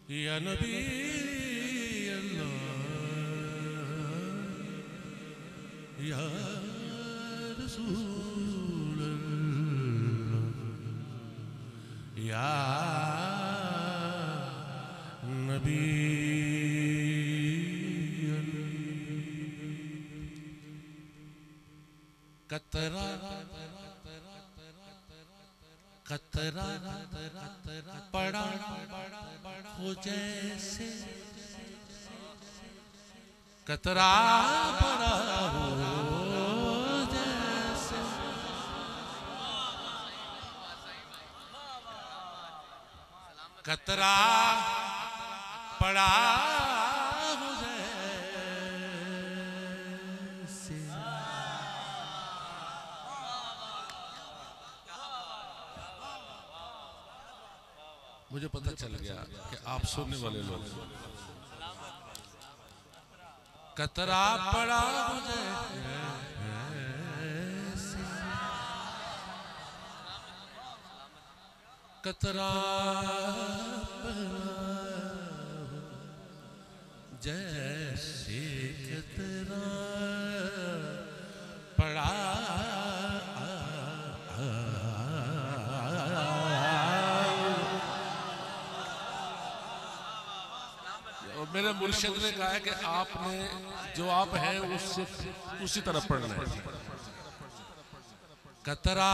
یا نبی اللہ یا رسول اللہ یا نبی قطرہ قطرہ پڑا ہو جیسے قطرہ پڑا ہو جیسے قطرہ پڑا ہو جیسے مجھے پتہ چل گیا کہ آپ سننے والے لوگ قطرہ پڑا ہو جیسے قطرہ پڑا جیسے قطرہ پڑا میرے مرشد نے کہا ہے کہ آپ نے جو آپ ہیں اسی طرح پڑھنا ہے قطرہ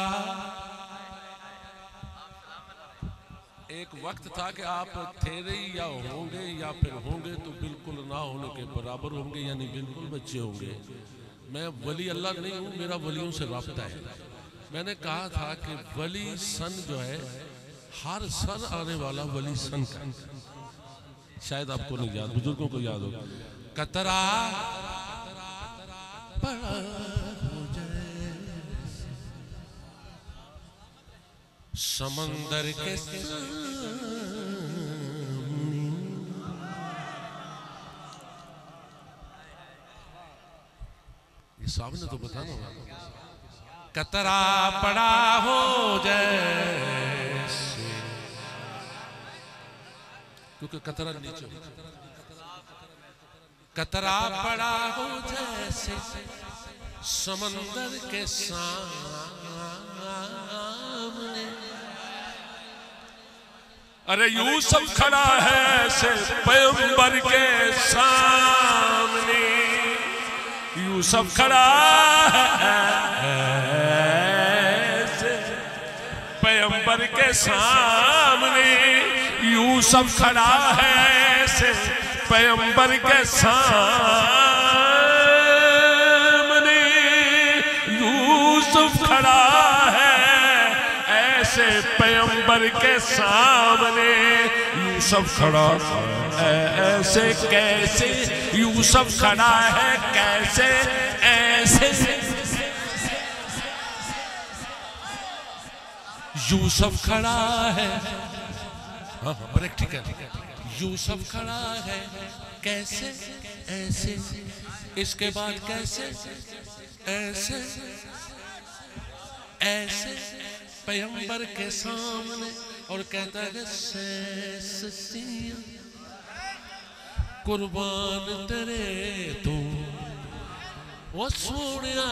ایک وقت تھا کہ آپ تھے یا ہوں گے یا پھر ہوں گے تو بالکل نہ ہونے کے برابر ہوں گے یعنی بالکل بچے ہوں گے میں ولی اللہ نہیں ہوں میرا ولیوں سے رابطہ ہے میں نے کہا تھا کہ ولی سن جو ہے ہر سن آنے والا ولی سن کا شاید آپ کو نہیں یاد بزرگوں کو یاد ہوگا قطرہ پڑا ہو جیسے سمندر کے سامنے یہ سامنے تو بتانا ہوگا قطرہ پڑا ہو جیسے کیونکہ قطرہ نیچے قطرہ پڑا ہو جیسے سمندر کے سامنے ارے یوسف کھڑا ہے ایسے پیغمبر کے سامنے یوسف کھڑا ہے ایسے پیغمبر کے سامنے یوسف کھڑا ہے ایسے پیغمبر کے سامنے یوسف کھڑا ہے ایسے پیغمبر کے سامنے یوسف کھڑا ایسے کیسے یوسف کھڑا ہے کیسے ایسے یوسف کھڑا ہے پریکٹیکل یوسف کھڑا ہے کیسے ایسے اس کے بعد کیسے ایسے ایسے پیغمبر کے سامنے اور کہتا ہے سسیاں قربان تیرے تو وہ سوڑیاں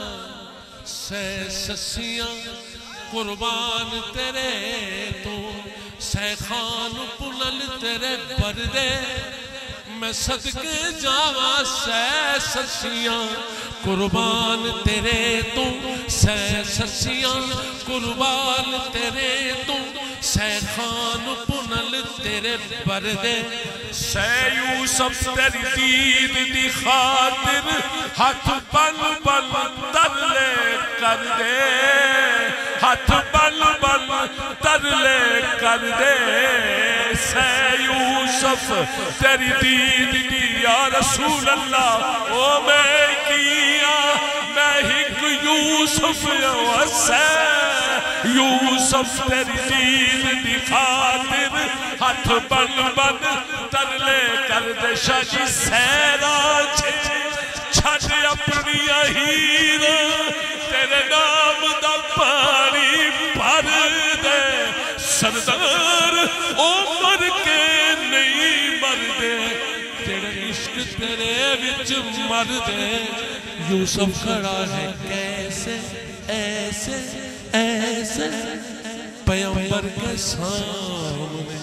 سسیاں قربان تیرے تو سیخان پلل تیرے پردے میں صدقے جاواں سسیاں قربان تیرے تو سسیاں قربان تیرے تو سیخان پلل تیرے پردے یوسف تیری دید دی خاطر ہاتھ بل بل ترلے کر دے ہاتھ بل بل ترلے کر دے یوسف تیری دید دی یا رسول اللہ او میں کیا میں ہک یوسف یوسف تیری دید دی خاطر ہاتھ بل بل ترلے کر دے شاہ جی سیرا چھٹ اپنی ہیر تیرے نام دا پانی بھر دے سردار عمر کے وچ مرد یوسف کھڑا ہے کیسے ایسے ایسے پیغمبر کے سامنے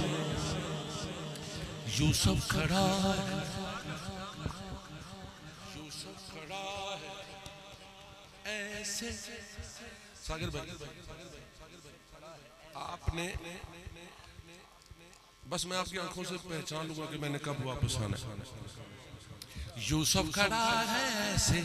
یوسف کھڑا ہے ایسے ساگر بھائی آپ نے بس میں آپ کی آنکھوں سے پہچان لوں گا کہ میں نے کب واپس آنا ہے یوسف کھڑا ہے ایسے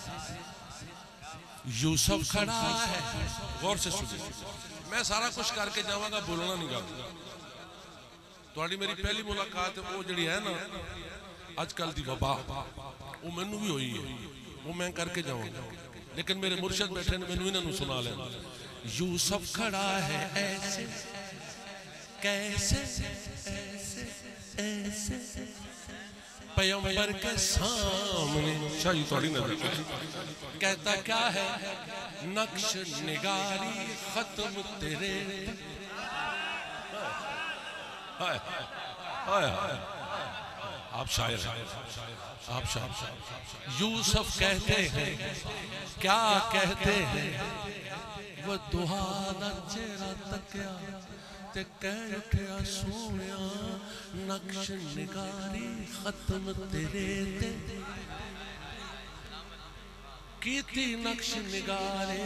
یوسف کھڑا ہے غور سے سنیں میں سارا کچھ کر کے جاؤں گا بولنا نہیں گا تھوڑی میری پہلی ملاقات وہ جڑی ہے نا آج کل دی وبا وہ میں نے بھی ہوئی ہے وہ میں کر کے جاؤں گا لیکن میرے مرشد بیٹھے نے میں نے انہوں سنا لینا یوسف کھڑا ہے ایسے کیسے ایسے ایسے پیغمبر کے سامنے شاہی تھوڑی نظر کہتا کیا ہے نقش نگاری ختم تیرے آپ شاعر ہیں آپ شاعر یوسف کہتے ہیں کیا کہتے ہیں وہ دہانا چہرہ تکیا تے کہہ اٹھیا سونیا نقش نگاری ختم تیرے تے کیتی نقش نگارے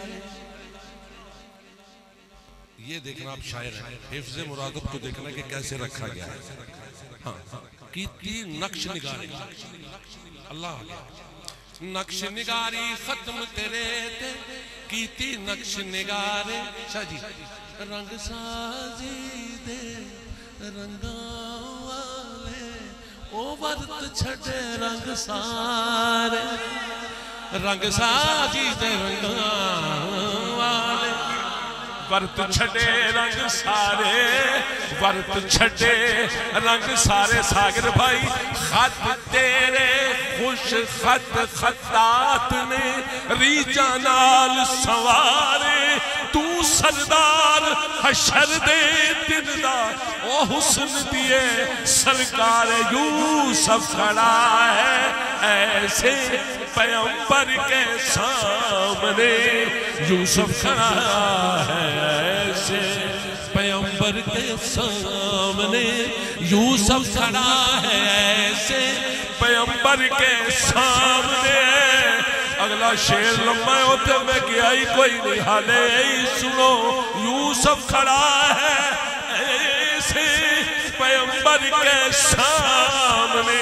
یہ دیکھنا آپ شاعر ہیں حفظ مرادب کو دیکھنا کہ کیسے رکھا گیا ہے ہاں کیتی نقش نگاری اللہ نقش نگاری ختم تیرے تے کیتی نقش نگارے شاہ جی رنگ سازی دے رنگاں والے او ورت چھڑے رنگ سارے رنگ سازی دے رنگاں والے ورت چھڑے رنگ سارے ورت چھڑے رنگ سارے ساگر بھائی خط تیرے خوش خط خطات نے ریچہ نال سوارے تو سردار حشر دے دندار او حسن دیے سرکار یوسف کھڑا ہے ایسے پیغمبر کے سامنے یوسف کھڑا ہے ایسے پیغمبر کے سامنے یوسف کھڑا ہے ایسے پیغمبر کے سامنے اگلا شیر لمحہ ہوتے میں کیا ہی کوئی نہیں حالے ہی سنو یوسف کھڑا ہے ایسے پیغمبر کے سامنے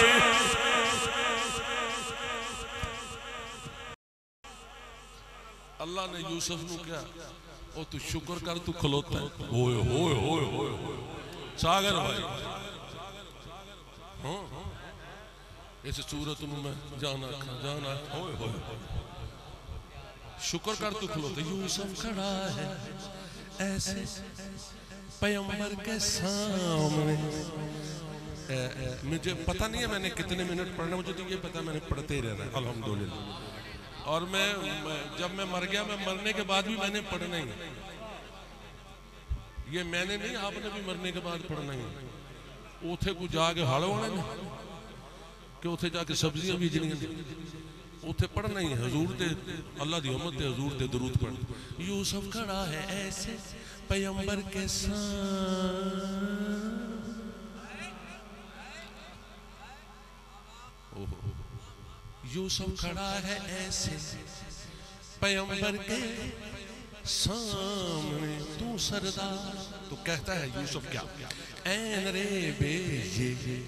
اللہ نے یوسف نو کیا او تو شکر کر تو کھلوتا ہے ہوئے ہوئے ہوئے ہوئے ساگر بھائی ایسے صورت میں جانا ہوئے ہوئے شکر کر تو کھلوتا ہے یوسف کھڑا ہے ایسے پیغمبر کے سامنے مجھے پتہ نہیں ہے میں نے کتنے منٹ پڑھنا مجھے تو یہ پتہ میں نے پڑھتے رہنا ہے الحمدللہ اور جب میں مر گیا میں مرنے کے بعد بھی میں نے پڑھنا ہی یہ میں نے نہیں آپ نے بھی مرنے کے بعد پڑھنا ہی اوتھے کو جا کے ہڑ ہونے میں کہ اوتھے جا کے سبزیاں بیجنی ہیں اوتھے پڑھنا ہی حضور دے اللہ دی امت دے حضور دے درود پڑھ یوسف کھڑا ہے ایسے پیغمبر کے یوسف کھڑا ہے ایسے پیغمبر کے سامنے تو سردار تو کہتا ہے یوسف کیا این رے بے یہ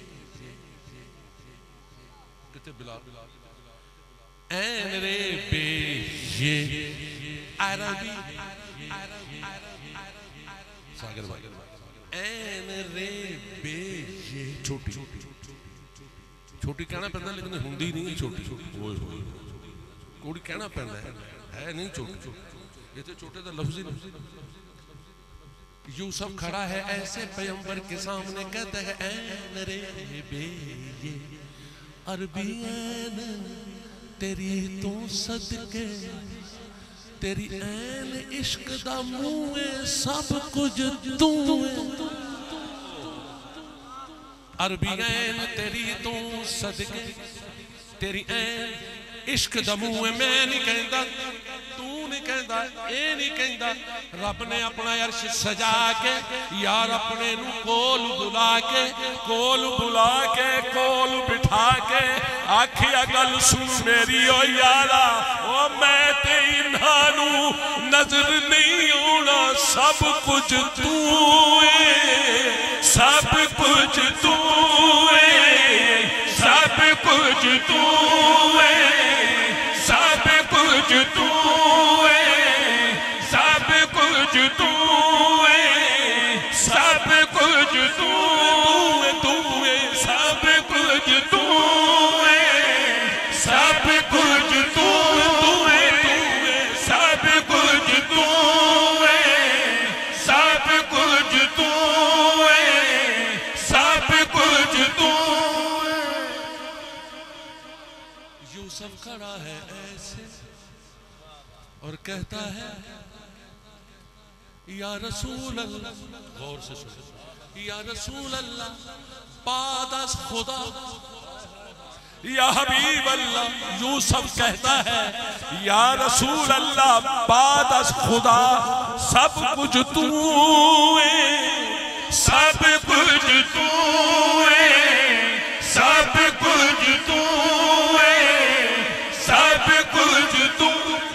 کہتے بلال این رے بے یہ عربی ساگر بھائی این رے بے یہ چھوٹی چھوٹی کہنا پہندا ہے لیکن ہندی نہیں چھوٹی کوڑی کہنا پہندا ہے نہیں چھوٹی یہ تو چھوٹے تو لفظی یوسف کھڑا ہے ایسے پیغمبر کے سامنے کہتا ہے این رے بے یہ عربی این تیری تو صدقے تیری این عشق دا منہ سب کچھ تو عربی این تیری تو صدقے تیری این عشق دا منہ ہے میں نہیں کہندا تو نہیں کہندا اے نہیں کہندا رب نے اپنا عرش سجا کے یار اپنے نو کول بلا کے کول بٹھا کے آکھیا گل سن میری او یارا او میں تے انہاں نو نظر نہیں ہونا سب کچھ تو ہے سب کچھ تو ہے سب کچھ تو ہے سب کچھ تو ہے سب کچھ تو ہے سب کچھ تو ہے سب کچھ تو ہے سب کچھ تو ہے سب کچھ تو ہے سب کچھ تو ہے سب کچھ تو ہے یوسف کھڑا ہے ایسے اور کہتا ہے یا رسول اللہ غور سے سنو یا رسول اللہ بعد از خدا یا حبیب اللہ یوسف کہتا ہے یا رسول اللہ بعد از خدا سب کچھ تو ہے سب کچھ تو ہے سب کچھ تو ہے سب کچھ تو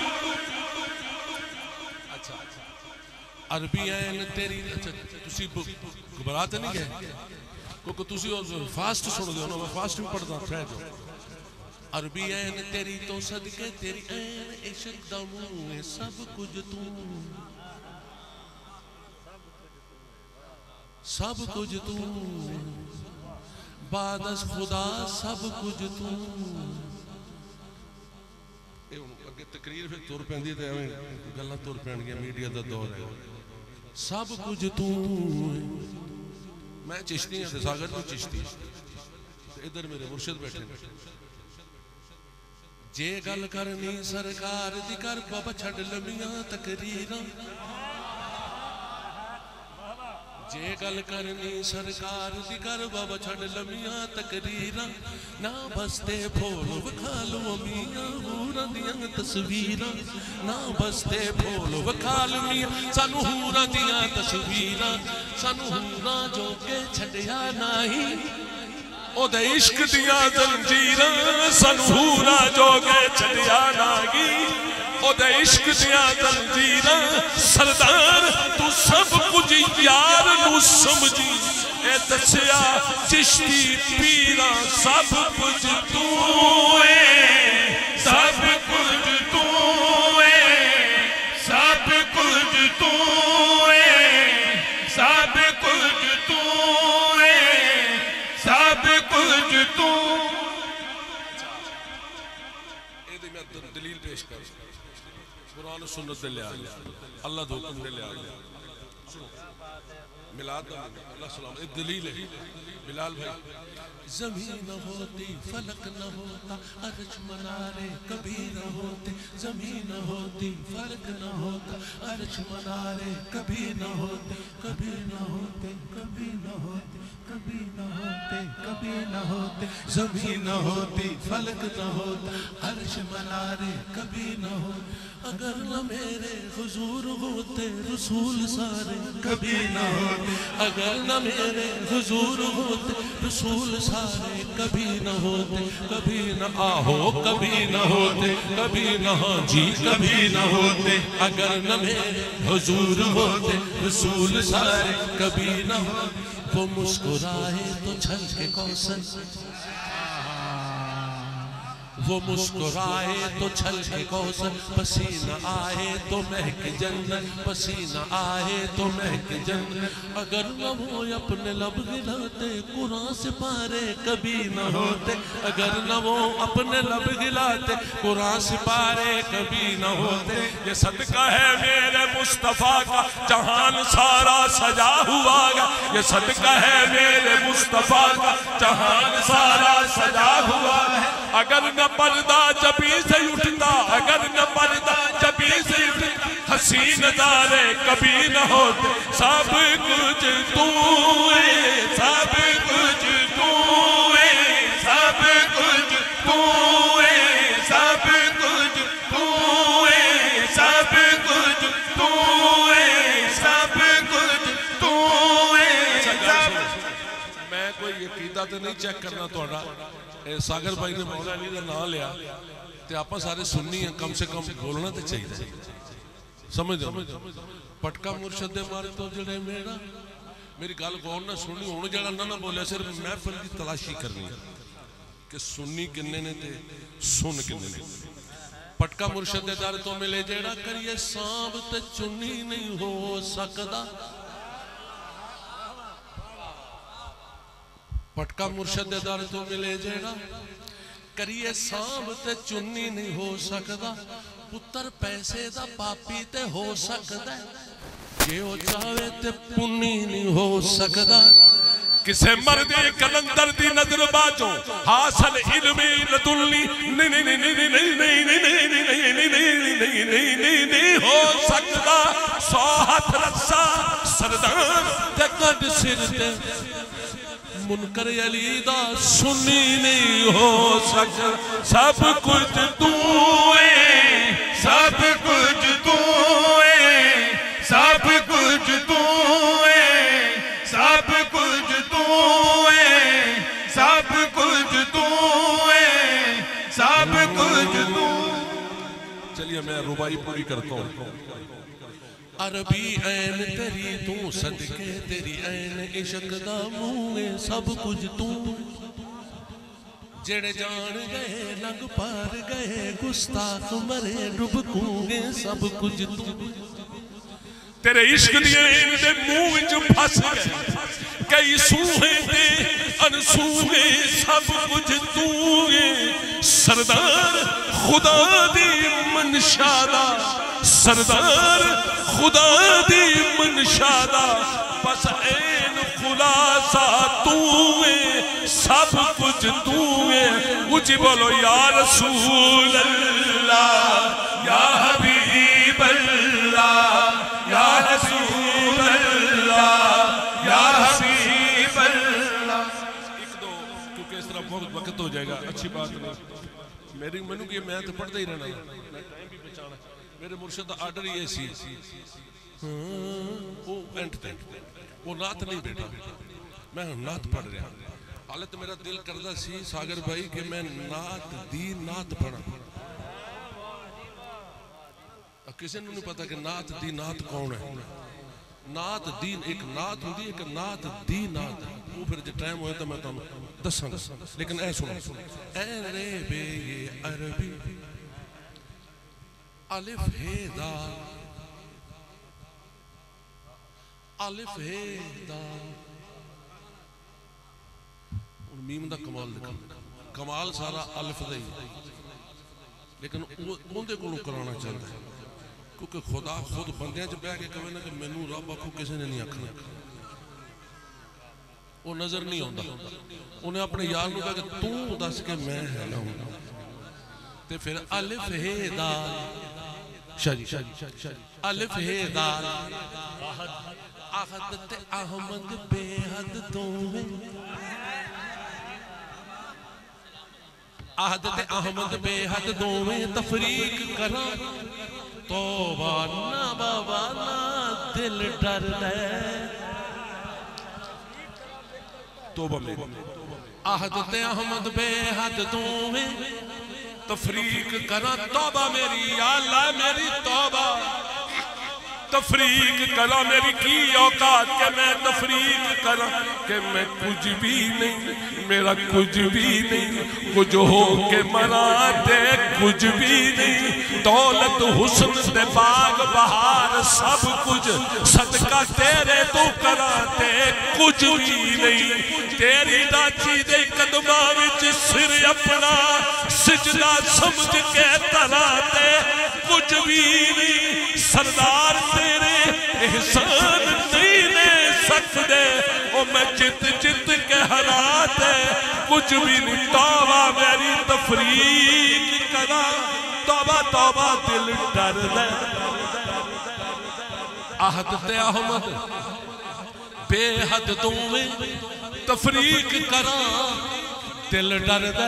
عربی این تیری تسی گھبراتے نہیں گئے کیونکہ تسی فاسٹ سن دے ہو میں فاسٹ بھی پڑھتا پھر جو عربی این تیری تو صدقے تیری این عشق دا منہ سب کچھ تو سب کچھ تو بعد از خدا سب کچھ تو اگے تقریر پھر تور پہندی تے گلاں تور پہن گیا میڈیا دا دور ہے سب کچھ تو میں چشتی ہیں ساگر تو چشتی ادھر میرے مرشد بیٹھے جے گل کرنی سرکار دی کر بابا چھڑ لمیاں تقریراں جے گل کرنی سرکار دی کر بابا چھڑ لمیاں تقریراں نہ بستے پھول وکھالو میاں ہوراں دیاں تصویراں نہ بستے پھول وکھالو میاں سانو ہوراں دیاں تصویراں سانو ہوراں جو کہ چھڑیا نہیں او دے عشق دیاں زنجیراں سانو ہوراں جو کہ چھڑیا نہیں او دے عشق دیاں زنجیراں سردار تو سب کچھ یار نو سمجھی اے دسیا چشتی پیرا سب کچھ تو ہے سب کچھ تو ہے سب کچھ تو ہے سب کچھ تو ہے سب کچھ تو اے دی میں دلیل پیش کر قرآن و سنت دے لے آگیا اللہ دو حکم دے لے آگیا ملاد اللہ سلام ایک دلیل ہے بلال بھائی زمین نہ ہوتی فلک نہ ہوتا عرش منارے کبھی نہ ہوتے زمین نہ ہوتی فلک نہ ہوتا عرش منارے کبھی نہ ہوتے کبھی نہ ہوتے کبھی نہ ہوتے کبھی نہ ہوتے کبھی نہ ہوتے زمین نہ ہوتی فلک نہ ہوتا عرش منارے کبھی نہ ہوتے اگر نہ میرے حضور ہوتے رسول سارے کبھی نہ ہوتے اگر نہ میرے حضور ہوتے رسول سارے کبھی نہ ہوتے کبھی نہ آہو کبھی نہ ہوتے کبھی نہ جی کبھی نہ ہوتے اگر نہ میرے حضور ہوتے رسول سارے کبھی نہ ہوتے وہ مسکرائے تو چھل کے کوثر وہ مسکرائے تو چھل کے کوثر پسینہ آئے تو مہک جنت پسینہ آئے تو مہک جنت اگر نہ وہ اپنے لب گلاتے قرآن سے پارے کبھی نہ ہوتے اگر نہ وہ اپنے لب گلاتے قرآن سے پارے کبھی نہ ہوتے یہ صدقہ ہے میرے مصطفیٰ کا جہان سارا سجا ہوا گا یہ صدقہ ہے میرے مصطفیٰ کا جہان سارا سجا ہوا ہے اگر نہ پردہ جبی سے اٹھتا اگر نہ پردہ جبی سے اٹھتا حسین نظارے کبھی نہ ہوتے سب کچھ تو ہے سب کچھ تو ہے سب کچھ تو طریقہ تے نہیں چیک کرنا توڑا ساگر بھائی نے مولا علی کا نام لیا تے آپا سارے سننی ہیں کم سے کم بولنا تے چاہیے سمجھ دو پٹکا مرشد مارے تو جڑے میرا میری گل غور نہ سننی ہونے جڑا نہ بولے صرف محفل کی تلاشی کرنی کہ سننی کنے نے تے سن کنے نے پٹکا مرشد دار تو ملے جڑا کریے سانب تے چنی نہیں ہو سکدا پٹکا مرشد دار تو ملے جڑا کریے سانب تے چنی نہیں ہو سکدا پتر پیسے دا پاپی تے ہو سکدا جے ہو چاہے تے پنی نہیں ہو سکدا کسے مردے کلندر دی نظر باجوں حاصل علمی لدلی نہیں ہو سکتا سو ہاتھ رسا سردان تے کد سر تے منکر علی دا سنی نہیں ہو سکتا سب کچھ تو ہے سب کچھ تو ہے سب کچھ تو ہے سب کچھ تو ہے سب کچھ تو ہے سب کچھ تو چلیے میں ربائی پوری کرتا ہوں عربی عین تیری تو صدقے تیری عین عشق دا منہ سب کچھ تو جڑے جان گئے لنگ پار گئے گستاخ مرے ڈبکوں گے سب کچھ تو تیرے عشق دیئے ان دے منہ جو پھس گئے کئی سوہیں دے انسوہیں سب کچھ دوئے سردار خدا دی منشادہ سردار خدا دی منشادہ بس این خلاصہ توئے سب کچھ توئے اچھی بولو یا رسول اللہ یا حبیب اللہ یا رسول اللہ یا حبیب اللہ ایک دو کیونکہ اس طرح بہت وقت ہو جائے گا اچھی بات نہیں میری منو کہ میں تو پڑھتا ہی رہنا میں ٹائم بھی بچانا میرے مرشد آرڈر یہ سی وہ اینٹ تے وہ نعت نہیں بیٹا میں نعت پڑھ رہا حالت میرا دل کردہ سی ساگر بھائی کہ میں نعت دی نعت پڑھا کسی نے نہیں پتا کہ نعت دی نعت کون ہے نعت دین ایک نعت ہوتی ہے ایک نعت دی نعت وہ پھر جب ٹائم ہوئے تو میں تو دساں لیکن اے سنو اے رے بے یہ عربی الف ہے دال الف ہے دال اور میم دا کمال دکھا کمال سارا الف دا ہی لیکن اوندے کو کرانا چاہتا ہے کیونکہ خدا خود بندیاں جب بیٹھ کے کہے نا کہ مینوں رب آکھو کسی نے نہیں آکھنا وہ نظر نہیں ہوندا انہیں اپنے یار نو کہا کہ تو دس کے میں ہے نا ہوں تے پھر الف ہے دال شاہ جی الف ہے دال احد تے احمد بے حد تو میں احد تے احمد بے حد دو میں تفریق کرا توبہ نا بابا نا دل ڈر لے توبہ میری احد تے احمد بے حد دو میں تفریق کرا توبہ میری یا اللہ میری توبہ تفریق کرا میری کی اوقات کہ میں تفریق کرا کہ میں کچھ بھی نہیں میرا کچھ بھی نہیں کچھ ہو کے مراتے کچھ بھی نہیں دولت حسن دے باغ بہار سب کچھ صدقہ تیرے تو کراتے کچھ بھی نہیں تیری ڈاچی دے قدمہ وچ سر اپنا سجدہ سمجھ کے تراتے کچھ بھی نہیں سردار تیرے احسان نہیں لے سکتے او میں چت چت کے حراتے کچھ بھی نہیں توبہ میری تفریق کرا توبہ توبہ دل ڈر دے احد تے احمد بے حد دویں تفریق کرا دل ڈر دے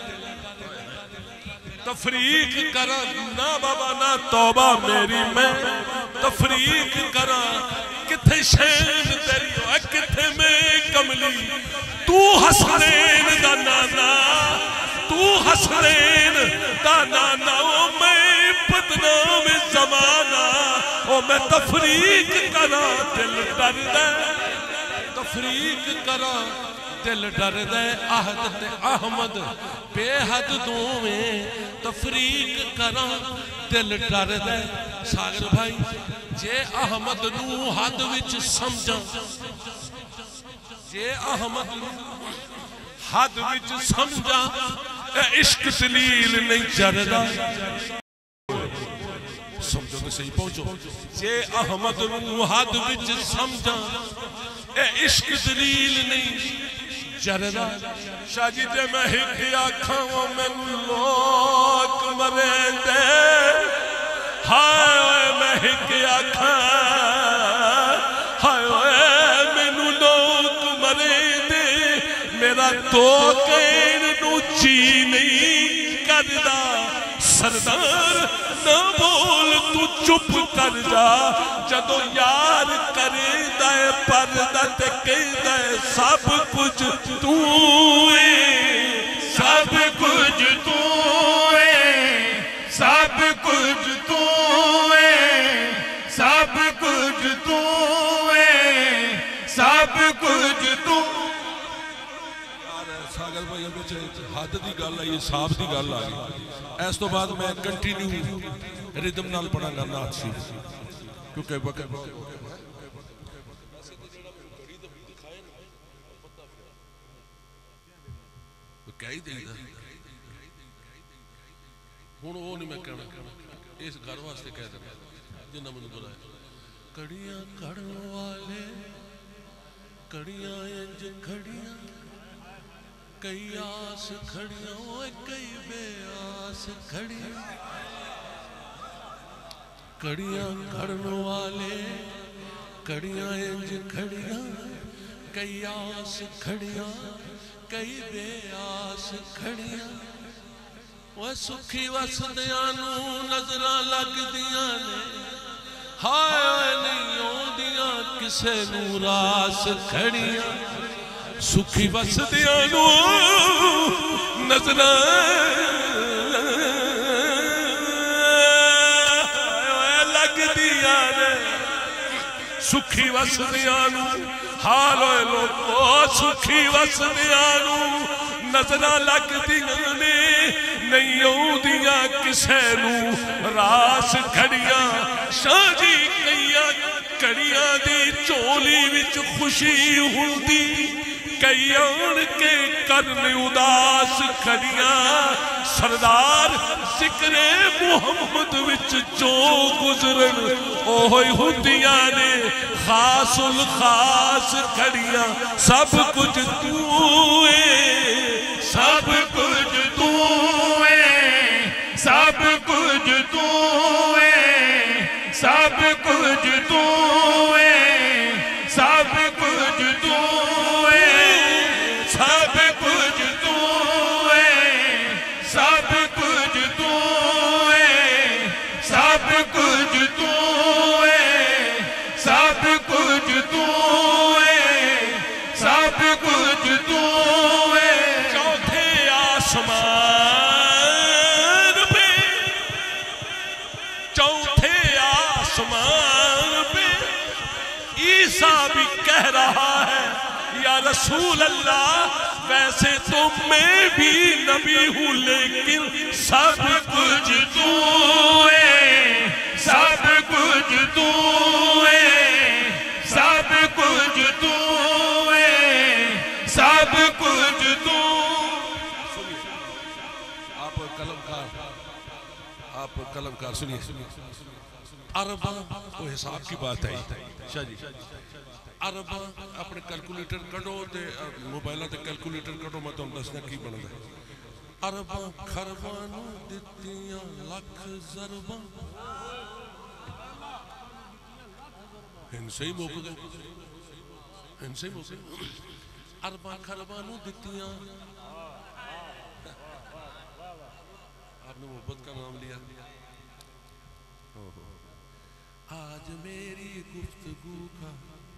تفریق کرا نہ بابا نہ توبہ میری میں تفریق کرا کتھے شین تیری کتھے میں کملی تو حسنین دا نانا تو حسنین دا نانا او میں بدنام زمانہ او میں تفریق کرا دل ڈر دے تفریق کرا دل ڈر دے عہد تے احمد بے حد دوویں تفریق کرا دل ڈر دے ساگر بھائی جے احمد نو حد وچ سمجھا جے احمد نو حد وچ سمجھا اے عشق دلیل نہیں چردہ سمجھو تو صحیح پہنچو جے احمد نو حد وچ سمجھا اے عشق دلیل نہیں چردہ شاہ جی جے میں ہی آکھاں میں لوک مرے دے ہائے میں ہی آکھاں ہائے میں لوک مرے دے میرا تو کین نو چی نہیں کردہ سردار نہ بول تو چپ کر جا جدو یار کرے دائے پردہ تے کہہ دائے سب کچھ تو ہے سب کچھ تو ہے سب کچھ تو ہے سب کچھ تو ہے سب کچھ تو ساگر بھائی ابھی حد دی گل آئی صاحب دی گل آئی ایس تو بعد میں کنٹینیو ریدم نال پڑھا گا نات شریف کیونکہ وقت کیا ہی دے دا ہون وہ نہیں میں کہنا اس گھر واسطے کہہ دیں جنہ مجھے بلائے کڑیاں کڑن والے کڑیاں انج کھڑیاں کئی آس کھڑیاں ہوئے کئی بے آس کھڑیاں کڑیاں کھڑن والے کڑیاں انج کھڑیاں کئی آس کھڑیاں کئی بے آس کھڑیاں وہ سکھی وسدیاں نظرہ لگ دیاں نے ہائے نہیں ہوندیاں کسے نو راس کھڑیاں سکھی وسدیاں نظرہ لگ دیاں نے سکھی وسدیاں حال ہوئے لوگو سکھی وسدیاں نظرہ لگ دیاں نے نہیں ہوندیاں کسے نو راس کھڑیاں شاہ جی کئیاں کڑیاں دی چولی وچ خوشی ہوندی کئی آن کے کرن اداس کھڑیاں سردار ذکر محمد وچ جو گزرن اوہی ہوندیاں نے خاص الخاص کھڑیاں سب کچھ تو ہے سب کچھ تو ہے سب کچھ تو ہے سب کچھ تو ہے سب کچھ تو ہے سب کچھ تو ہے سب کچھ تو ہے سب کچھ تو ہے سب کچھ تو ہے سب کچھ تو ہے چوتھے آسمان پہ چوتھے آسمان پہ عیسیٰ بھی کہہ رہا ہے یا رسول اللہ ویسے تو میں بھی نبی ہوں لیکن سب کچھ تو ہے سب کچھ تو ہے سب کچھ تو ہے سب کچھ تو آپ قلم کار سنیے عربہ وہ حساب کی بات ہے شاہ جی عربہ اپنے کیلکولیٹر کٹو تے موبائلہ تے کیلکولیٹر کٹو میں تو ہم دسنا کی بنا دے عربہ کھربانوں دیتیاں لکھ ضرباں ہن سے ہی موقع گئے ہن سے ہی موقع گئے عربہ کھربانوں دیتیاں آپ نے محبت کا نام لیا آج میری گفتگو کا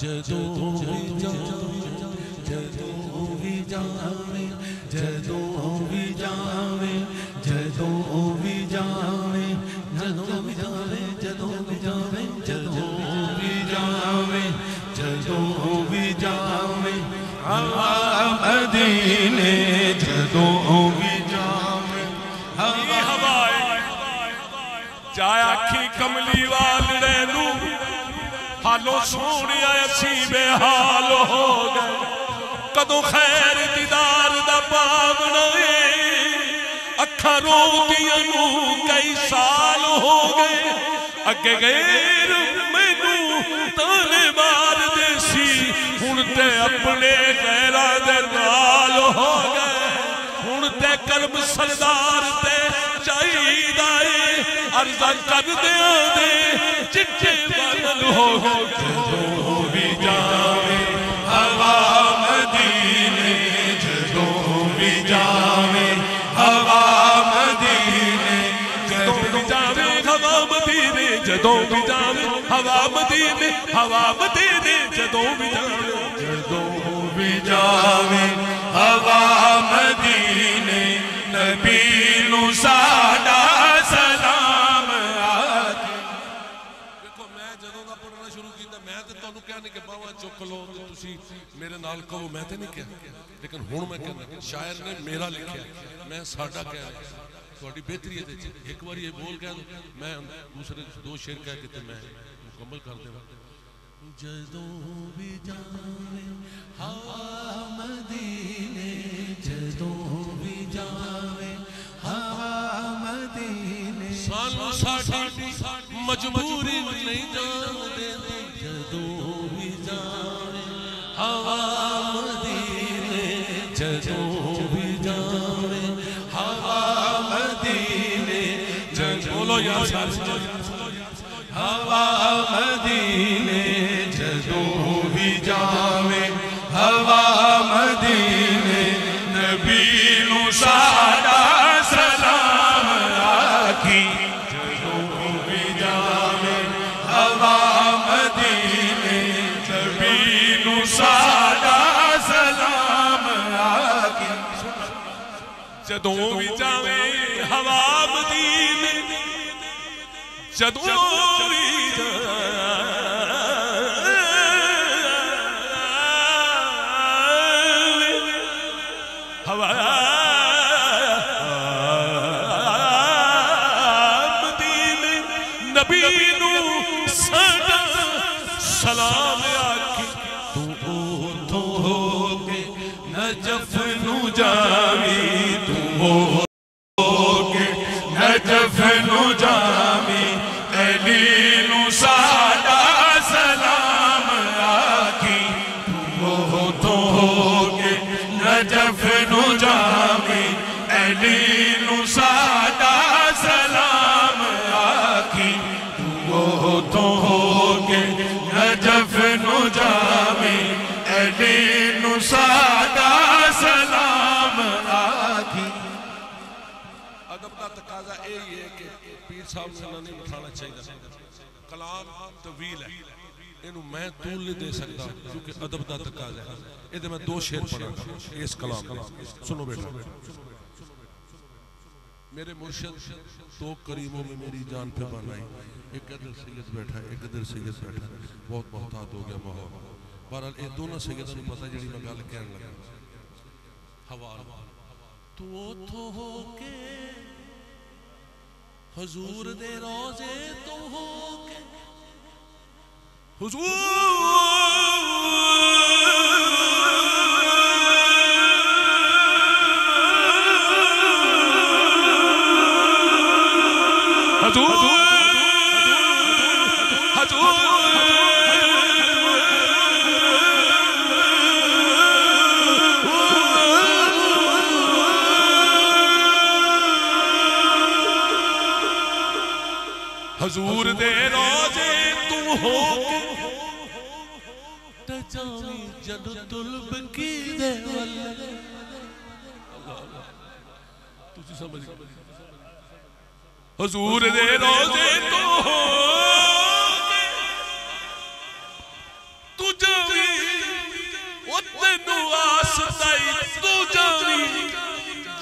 जदों भी जावे जदों भी जावे जदों भी जावे जदों भी जावे जदों भी जावे जदों भी जावे जदों भी जावे जदों भी जावे मदीने जदों भी जावे हवाए जाया आखी कमली वाले नू हालो सोने असी बेहाल हो गए कदों खैर दीदार दा पावना अखा रोंदियां नू कई साल हो गए अगे गैर मैनू ताने मार दे सी हुण ते अपने गैरां दे नाल हो गए हुण ते कर्म सरदार ते चाहिदा ए अर्ज़ा कर दियां दे चिट्टे बादल हो जदों भी जावे हवा मदीने जदों भी जावे हवा मदीने जदों भी जावे हवा मदीने जदों भी जावे हवा मदीने हवा मदीने जदों भी जावे जदों भी जावे हवा मदीने नबी नू साडा सलाम आखे देखो मैं जदों दा पढ़ना शुरू कीता मैं ते तुहानू कहने कि बावां चुक लो ते तुसी मेरे नाल कहो मैं ते नहीं कहा लेकिन हुण मैं कहना शायर ने मेरा लिखिया मैं साडा कह रहा थोड़ी बेहतरी है एक बार ये बोल गया तो मैं दूसरे दो शेर कह के मैं मुकम्मल कर देवा जदों भी जावे हवा मदीने जदों भी जावे हवा मदीने सानू साडी मजबूरी नहीं जान देंदी जदों भी जावे हवा मदीने जदों भी जावे हवा मदीने बोलो यार हवा मदीने जदों भी जावे हवा मदीने नबी नू साडा सलाम आखी जदों भी जावे हवा मदीने नबी नू साडा सलाम आखी जदों भी जावे हवा मदीने जदों भी हवा मदीने नबी नू साडा सलाम आखी तू तो हो के नजफ नू जावी तू हो के नजफ नू जावी अली नू साडा सलाम आखी तू तो हो के नजफ नू जावी अली नू साडा सलाम आखी तू तो हो के नजफ नू जावी अली नू साडा सलाम आखी अदब का तकाजा यही है कि पीर साहब ने नहीं उठाना चाहिए कलाम तवील है इनू मैं तूल नहीं दे सकता क्योंकि अदब का तकाजा है ये मैं दो शेर पढ़ा इस कलाम सुनो बेटा मेरे मुर्शिद दो करीमों में मेरी जान पे बनाई एक इधर सैयद बैठा है एक इधर सैयद बैठा है बहुत मोहतात हो गया माहौल बहरहाल ये दोनों सैयदां नूं पता जिहड़ी मैं गल कहण लगा हवा तू तो हो के हुजूर दे रोजे तो हो के हजूर दे रोजे तू हो ते जावी जन्नतुल बकी दे वल्ले तुझे समझ हजूर दे रोजे तू हो तू जा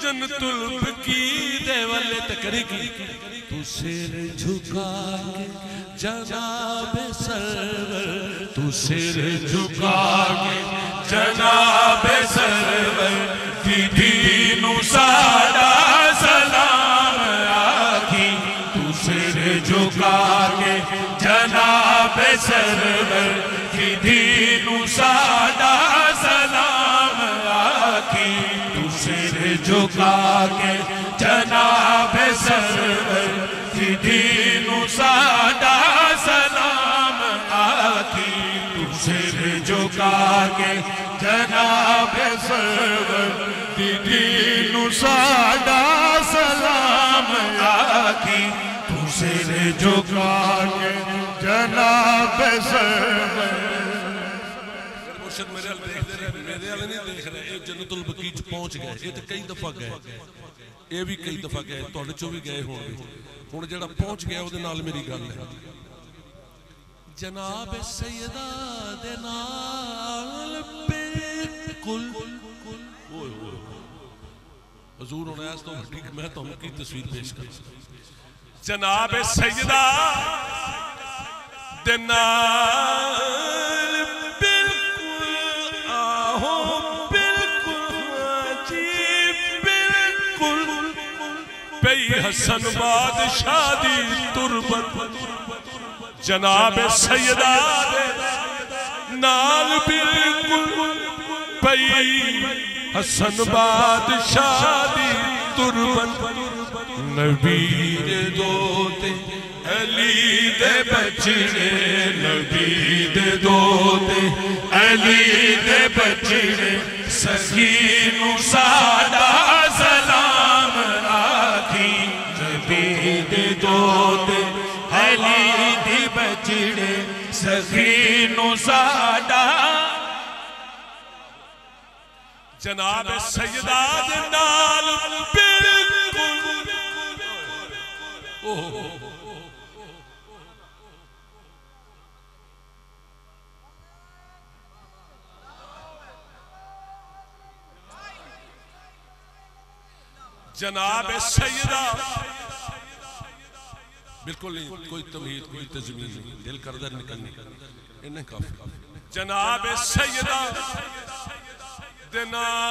جنت البقیع دے والے تکری کی تو سر جھکا کے جناب سرور تو سر جھکا کے جناب سرور دی دینو ساڈا سلام آکھی تو سر جھکا کے جناب سرور دی دینو ساڈا سلام آکھی تو سر جھکا کے جناب سرور دی دینو ساڈا سلام آکھی تو سر جھکا کے جناب سرور دی دینو ساڈا سلام آکھی تو سر جھکا کے جناب سرور مرشد میرے حال دیکھ دے رہے میرے حال نہیں دیکھ رہے ایک جنت البقیع پہنچ گئے یہ تو کئی دفعہ گئے یہ بھی کئی دفعہ گئے توڑے چو بھی گئے ہوں گے ہون جڑا پہنچ گیا وہ دے نال میری گل ہے جناب سیدہ دے نال بالکل حضور ہونے ایس تو ٹھیک میں تو ان کی تصویر پیش کر جناب سیدہ دے نال بالکل آہو بالکل جی بالکل پئی حسن بادشاہ دی تربت جناب سیدہ نال بالکل پئی حسن بادشاہ دی تربت نبی دے دوتے علی دے بچڑے نبی دے دوتے علی دے بچڑے سکینو ساڈا سلام آکھی نبی دے دوتے علی دے بچڑے سکینو ساڈا جناب سیدہ دے نال بالکل جناب سیدہ بالکل نہیں کوئی تمہید کوئی تجمید نہیں دل کردر نکلنے انہیں کافی جناب سیدہ دنال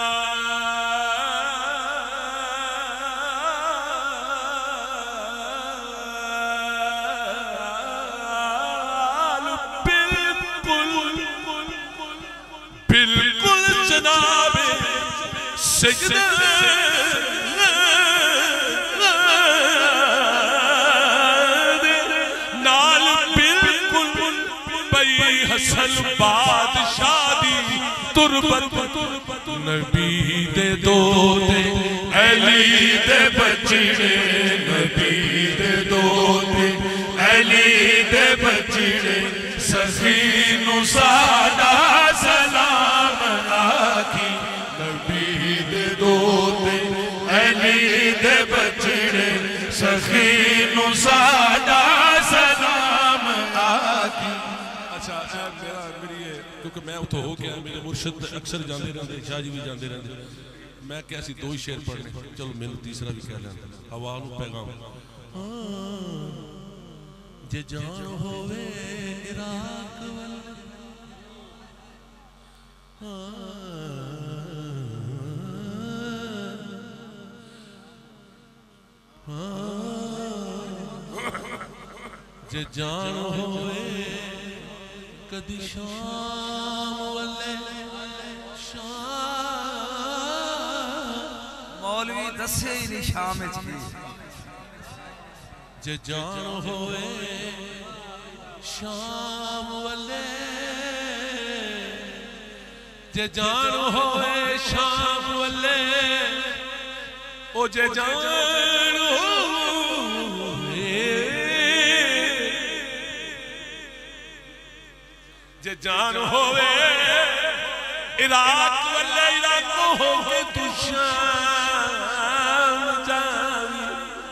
بالکل بالکل جناب سیدہ حسن بادشاہ دی تربت نبی دے دوتے علی دے بچڑے نبی دے دوتے علی دے بچڑے سکینو ساڈا سلام آکھی نبی دے دوتے علی دے بچڑے سکینو ساڈا سلام آکھی کیونکہ میں اتھو ہو گیا میرے مرشد اکثر جاندے رہندے شاہ جی بھی جاندے رہندے میں کیسی دو ہی شعر پڑھنے چلو میں تیسرا بھی کہہ لینا حوالو پیغام جے جان ہوئے عراق جے جان ہوئے کدی شام والے شام مولوی دسے ہی نہیں شام اچھی جے جان ہوئے شام والے جے جان ہوئے شام والے او جے جان جے جان ہوئے عراق والے عراقوں ہو کے تو شام جاوی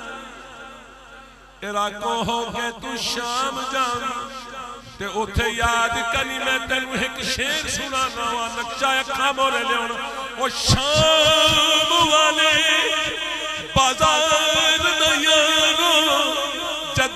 عراقوں ہو کے تو شام جاوی تے اتھے یاد کنی میں تینو ایک شیر سنانا وا نقشہ اکھا مورے لے ہونا او شام والے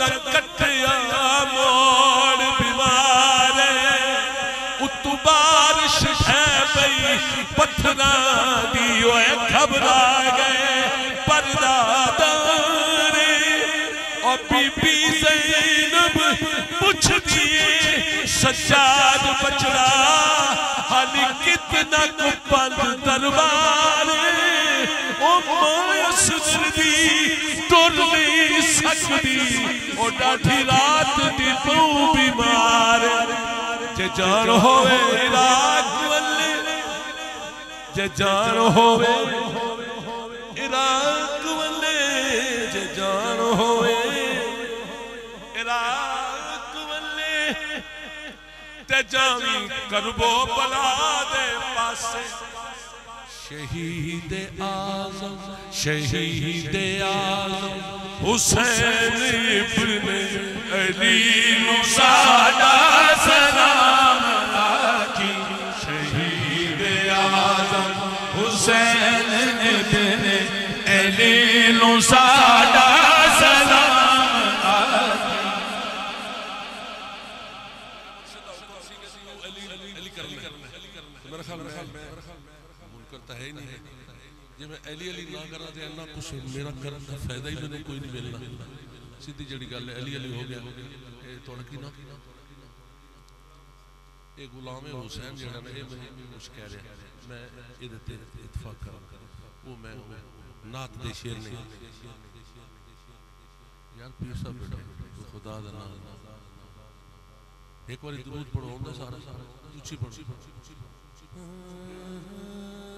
جدن کٹیا موڑ بیمار اتو بارش ہے پئی پتھراں دی اوے گھبرا گئے پردادار اور بی بی زینب پوچھ دیے سجاد بچڑا حالی کتنا کو پند دربار او ماں سجر دی ٹر نہیں سکتی او ڈاٹھی رات دی تو بیمار جے جان ہوئے عراق والے جے جان ہوئے عراق والے جے جان ہوئے عراق والے تے جاوی کربو بلا دے پاسے شہید اعظم شہید اعظم حسین ابن علی نو ساڈا سلام آکی شہید اعظم حسین ابن علی نو ساڈا سلام آکی میرا خیال کرتا ہے ہی نہیں جب میں علی علی نہ کرنا تھے انہا کچھ میرا کرن کا فائدہ ہی میں کوئی نہیں ملنا سیدھی جڑی گل ہے علی علی ہو گیا توڑکی نہ ایک غلام حسین جڑا نا یہ میں کچھ کہہ رہا میں ادھتے اتفاق کرا وہ میں نات دے شیر نہیں یار پیر صاحب بیٹھا خدا دنا ایک باری درود پڑھو ہوں گا سارا اچھی پڑھو